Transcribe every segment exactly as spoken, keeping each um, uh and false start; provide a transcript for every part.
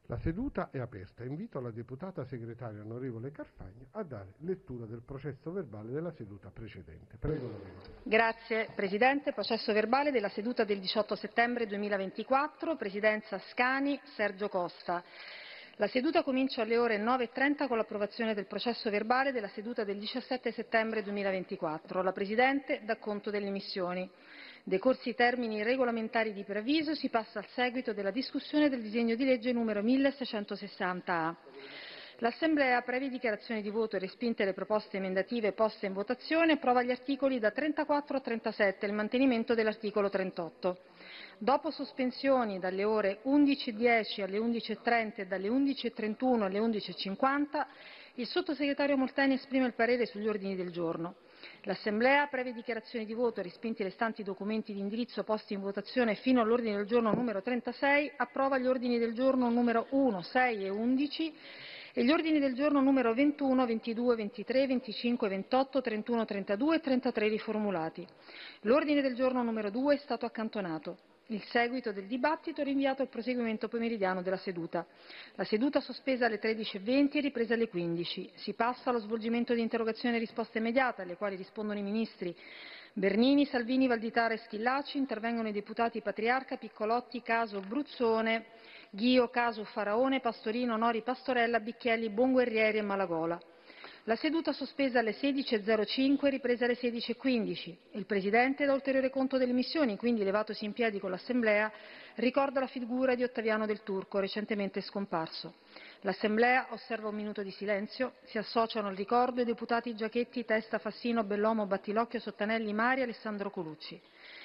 La seduta è aperta. Invito la deputata segretaria onorevole Carfagna a dare lettura del processo verbale della seduta precedente. Prego, onorevole. Grazie Presidente. Processo verbale della seduta del diciotto settembre duemilaventiquattro. Presidenza Scani, Sergio Costa. La seduta comincia alle ore nove e trenta con l'approvazione del processo verbale della seduta del diciassette settembre duemilaventiquattro. La Presidente dà conto delle emissioni. Decorsi i termini regolamentari di preavviso, si passa al seguito della discussione del disegno di legge numero milleseicentosessanta A. L'Assemblea, previe dichiarazioni di voto e respinte le proposte emendative poste in votazione, approva gli articoli da trentaquattro a trentasette e il mantenimento dell'articolo trentotto. Dopo sospensioni dalle ore undici e dieci alle undici e trenta e dalle undici e trentuno alle undici e cinquanta, il sottosegretario Molteni esprime il parere sugli ordini del giorno. L'Assemblea, previe dichiarazioni di voto e respinti i restanti documenti di indirizzo posti in votazione fino all'ordine del giorno numero trentasei, approva gli ordini del giorno numero uno, sei e undici e gli ordini del giorno numero ventuno, ventidue, ventitré, venticinque, ventotto, trentuno, trentadue e trentatré riformulati. L'ordine del giorno numero due è stato accantonato. Il seguito del dibattito è rinviato al proseguimento pomeridiano della seduta. La seduta sospesa alle tredici e venti è ripresa alle quindici. Si passa allo svolgimento di interrogazioni e risposta immediata, alle quali rispondono i ministri Bernini, Salvini, Valditara e Schillaci. Intervengono i deputati Patriarca, Piccolotti, Caso, Bruzzone, Ghio, Caso, Faraone, Pastorino, Nori, Pastorella, Bicchielli, Bonguerrieri e Malagola. La seduta sospesa alle sedici e zero cinque è ripresa alle sedici e quindici. Il Presidente dà ulteriore conto delle missioni, quindi, levatosi in piedi con l'Assemblea, ricorda la figura di Ottaviano Del Turco, recentemente scomparso. L'Assemblea osserva un minuto di silenzio. Si associano al ricordo i deputati Giachetti, Testa, Fassino, Bellomo, Battilocchio, Sottanelli, Mari e Alessandro Colucci.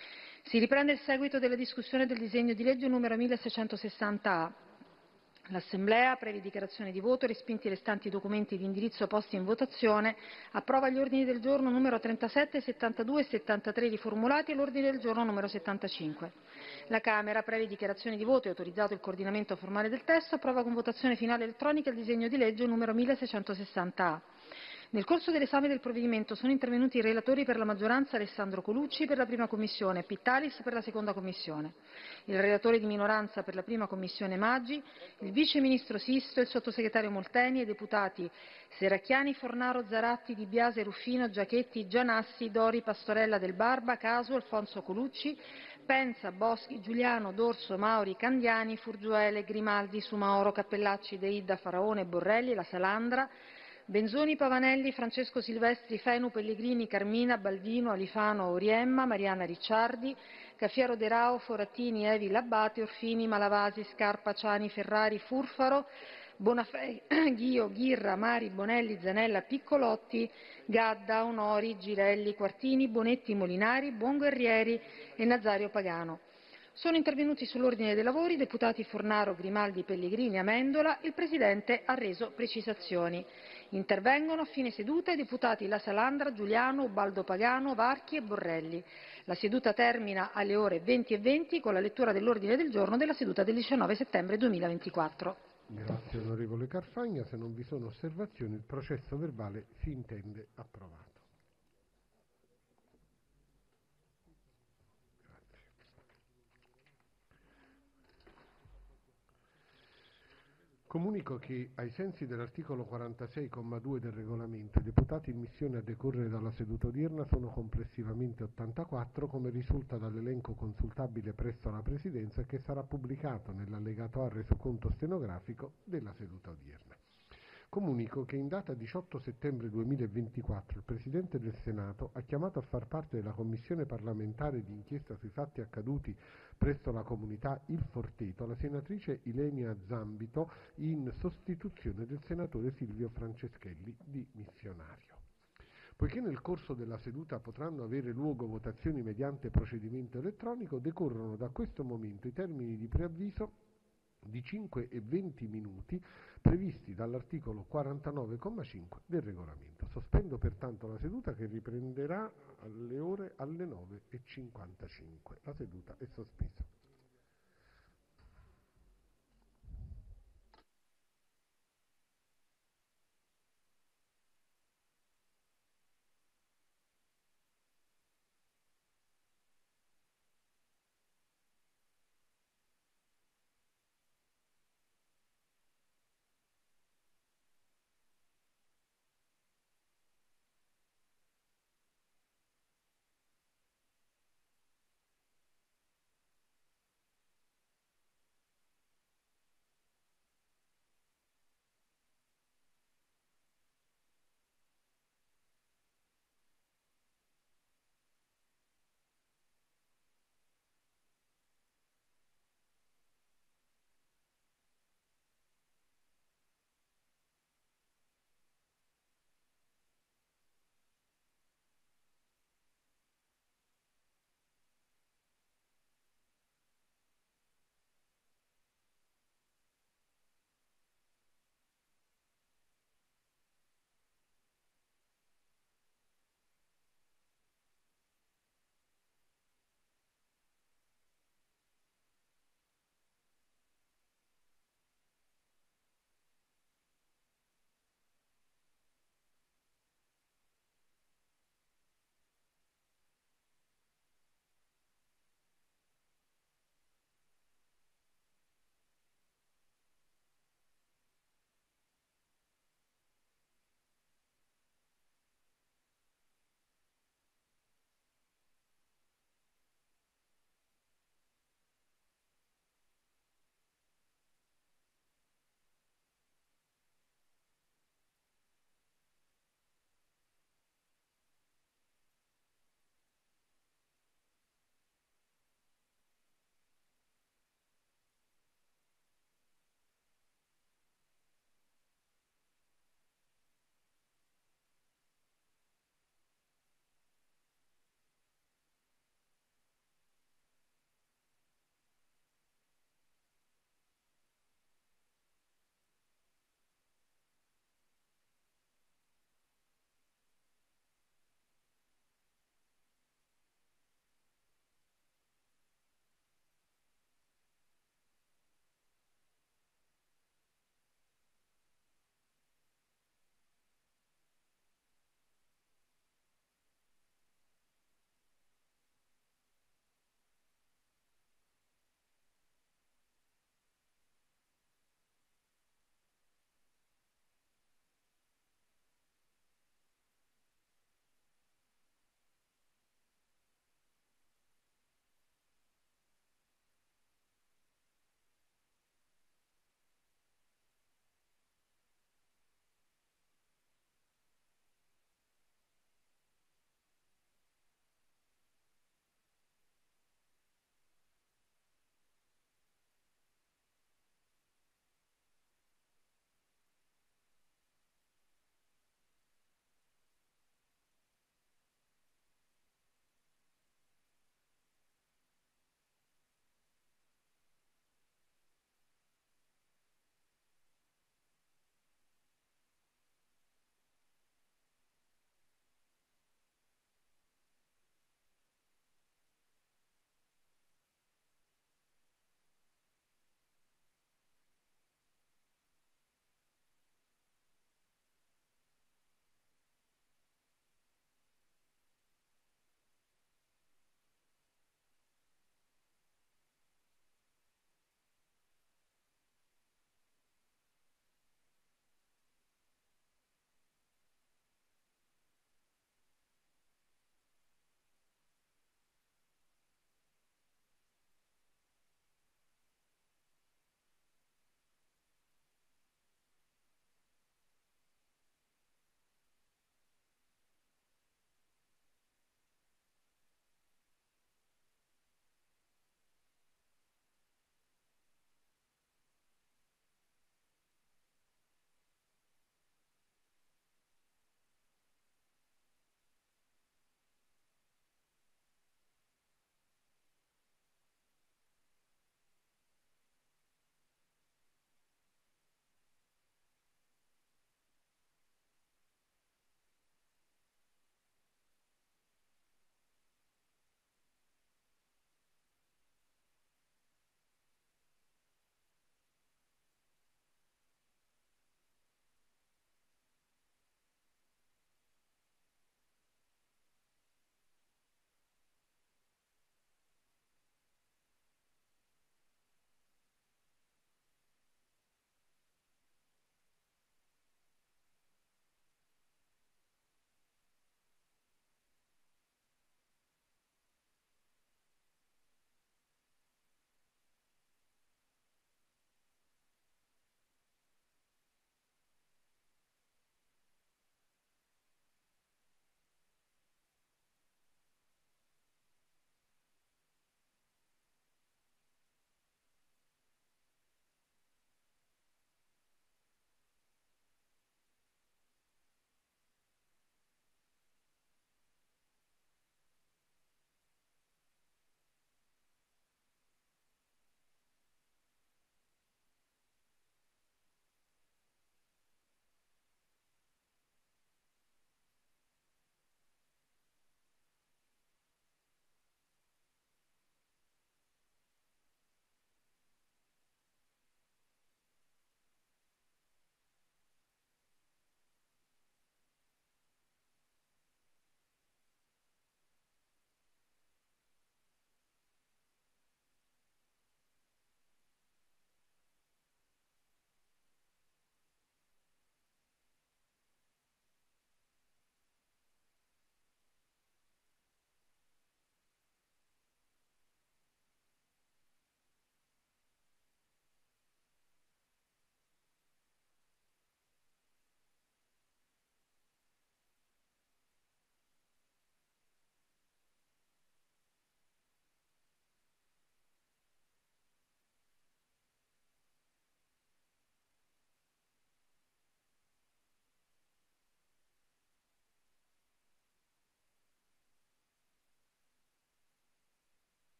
Si riprende il seguito della discussione del disegno di legge numero milleseicentosessanta A. L'Assemblea, previe dichiarazioni di voto e respinti i restanti documenti di indirizzo posti in votazione, approva gli ordini del giorno numero trentasette, settantadue e settantatré riformulati e l'ordine del giorno numero settantacinque. La Camera, previe dichiarazioni di voto e autorizzato il coordinamento formale del testo, approva con votazione finale elettronica il disegno di legge numero milleseicentosessanta A. Nel corso dell'esame del provvedimento sono intervenuti i relatori per la maggioranza Alessandro Colucci per la prima commissione e Pittalis per la seconda commissione, il relatore di minoranza per la prima commissione Maggi, il vice ministro Sisto, il sottosegretario Molteni e i deputati Serracchiani, Fornaro, Zaratti, Di Biase, Ruffino, Giachetti, Gianassi, Dori, Pastorella, Del Barba, Casu, Alfonso Colucci, Penza, Boschi, Giuliano, Dorso, Mauri, Candiani, Furgiuele, Grimaldi, Sumaoro, Cappellacci, De Idda, Faraone, Borrelli, La Salandra, Benzoni, Pavanelli, Francesco Silvestri, Fenu, Pellegrini, Carmina, Baldino, Alifano, Oriemma, Mariana Ricciardi, Cafiero De Rao, Forattini, Evi, Labbate, Orfini, Malavasi, Scarpa, Ciani, Ferrari, Furfaro, Bonafè, Ghio, Ghirra, Mari, Bonelli, Zanella, Piccolotti, Gadda, Onori, Girelli, Quartini, Bonetti, Molinari, Buonguerrieri e Nazario Pagano. Sono intervenuti sull'ordine dei lavori i deputati Fornaro, Grimaldi, Pellegrini e Amendola. Il Presidente ha reso precisazioni. Intervengono a fine seduta i deputati La Salandra, Giuliano, Ubaldo Pagano, Varchi e Borrelli. La seduta termina alle ore venti e venti con la lettura dell'ordine del giorno della seduta del diciannove settembre duemilaventiquattro. Grazie onorevole Carfagna. Se non vi sono osservazioni, il processo verbale si intende approvato. Comunico che, ai sensi dell'articolo quarantasei, comma due del regolamento, i deputati in missione a decorrere dalla seduta odierna sono complessivamente ottantaquattro, come risulta dall'elenco consultabile presso la Presidenza, che sarà pubblicato nell'allegato A resoconto stenografico della seduta odierna. Comunico che in data diciotto settembre duemilaventiquattro il Presidente del Senato ha chiamato a far parte della Commissione parlamentare di inchiesta sui fatti accaduti presso la comunità Il Forteto la senatrice Ilenia Zambito in sostituzione del senatore Silvio Franceschelli, di missionario. Poiché nel corso della seduta potranno avere luogo votazioni mediante procedimento elettronico, decorrono da questo momento i termini di preavviso di cinque e venti minuti previsti dall'articolo quarantanove comma cinque del regolamento. Sospendo pertanto la seduta, che riprenderà alle ore alle nove e cinquantacinque. La seduta è sospesa.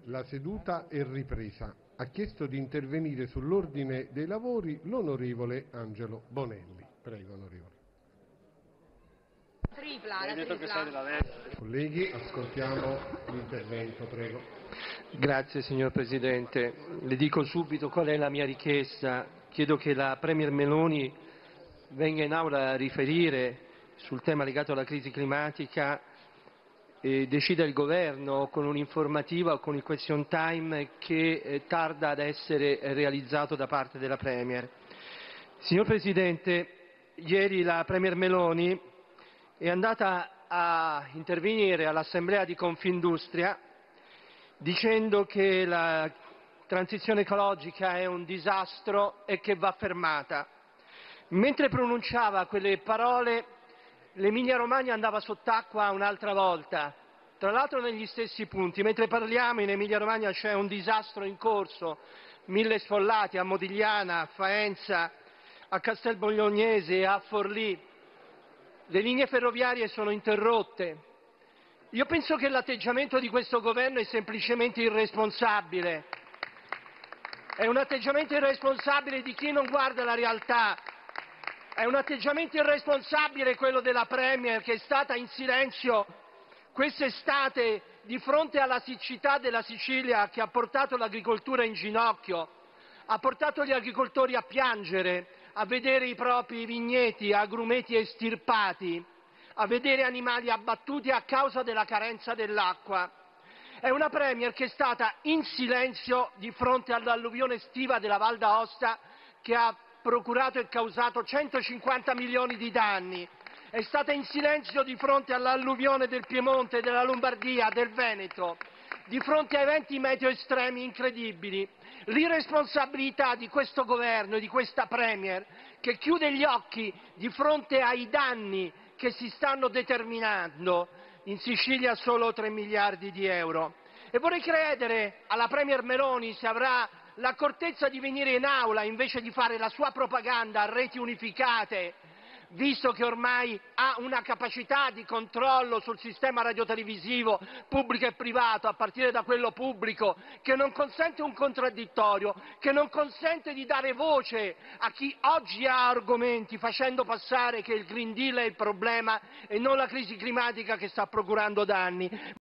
La seduta è ripresa. Ha chiesto di intervenire sull'ordine dei lavori l'onorevole Angelo Bonelli. Prego, onorevole. Tripla, la tripla. Colleghi, ascoltiamo l'intervento, prego. Grazie signor Presidente. Le dico subito qual è la mia richiesta. Chiedo che la Premier Meloni venga in aula a riferire sul tema legato alla crisi climatica e decida il Governo con un'informativa o con il question time che eh, tarda ad essere realizzato da parte della Premier. Signor Presidente, ieri la Premier Meloni è andata a intervenire all'Assemblea di Confindustria dicendo che la transizione ecologica è un disastro e che va fermata. Mentre pronunciava quelle parole, l'Emilia Romagna andava sott'acqua un'altra volta, tra l'altro negli stessi punti. Mentre parliamo in Emilia Romagna c'è un disastro in corso, mille sfollati a Modigliana, a Faenza, a Castelbuognese, a Forlì. Le linee ferroviarie sono interrotte. Io penso che l'atteggiamento di questo governo è semplicemente irresponsabile. È un atteggiamento irresponsabile di chi non guarda la realtà. È un atteggiamento irresponsabile quello della Premier, che è stata in silenzio quest'estate di fronte alla siccità della Sicilia, che ha portato l'agricoltura in ginocchio, ha portato gli agricoltori a piangere, a vedere i propri vigneti, agrumeti estirpati, a vedere animali abbattuti a causa della carenza dell'acqua. È una Premier che è stata in silenzio di fronte all'alluvione estiva della Val d'Aosta, che ha procurato e causato centocinquanta milioni di danni. È stata in silenzio di fronte all'alluvione del Piemonte, della Lombardia, del Veneto, di fronte a eventi meteo estremi incredibili. L'irresponsabilità di questo governo e di questa Premier, che chiude gli occhi di fronte ai danni che si stanno determinando, in Sicilia solo tre miliardi di euro. E vorrei credere alla Premier Meloni, se avrà l'accortezza di venire in aula invece di fare la sua propaganda a reti unificate, visto che ormai ha una capacità di controllo sul sistema radiotelevisivo pubblico e privato, a partire da quello pubblico, che non consente un contraddittorio, che non consente di dare voce a chi oggi ha argomenti, facendo passare che il Green Deal è il problema e non la crisi climatica che sta procurando danni.